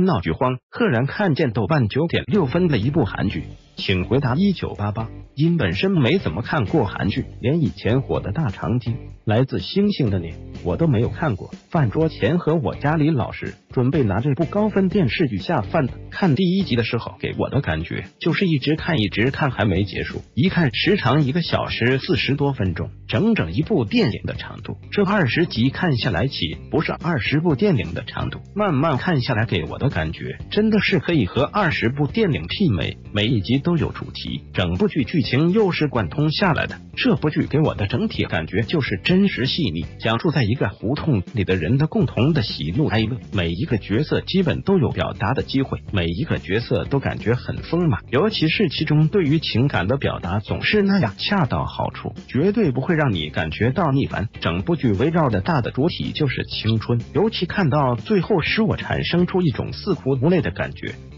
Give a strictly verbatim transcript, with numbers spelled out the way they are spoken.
心闹剧荒，赫然看见豆瓣九点六分的一部韩剧，请回答一九八八。因本身没怎么看过韩剧，连以前火的大长今、来自星星的你我都没有看过。饭桌前和我家里老师准备拿这部高分电视剧下饭的，看第一集的时候给我的感觉就是一直看一直看还没结束，一看时长一个小时四十多分钟，整整一部电影的长度。这二十集看下来岂不是二十部电影的长度？慢慢看下来给我的感觉真的是可以和二十部电影媲美，每一集都有主题，整部剧剧情又是贯通下来的。这部剧给我的整体感觉就是真实细腻，讲述在一个胡同里的人的共同的喜怒哀乐，每一个角色基本都有表达的机会，每一个角色都感觉很丰满，尤其是其中对于情感的表达总是那样恰到好处，绝对不会让你感觉到腻烦。整部剧围绕的大的主体就是青春，尤其看到最后使我产生出一种似乎无泪的感觉。